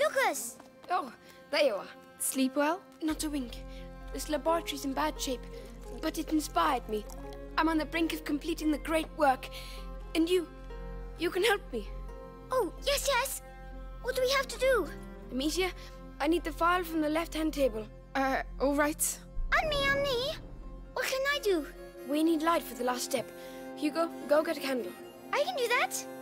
Lucas! Oh, there you are. Sleep well? Not a wink. This laboratory's in bad shape, but it inspired me. I'm on the brink of completing the great work, and you can help me. Oh, yes, yes. What do we have to do? Amicia, I need the file from the left-hand table. All right. And me. What can I do? We need light for the last step. Hugo, go get a candle. I can do that.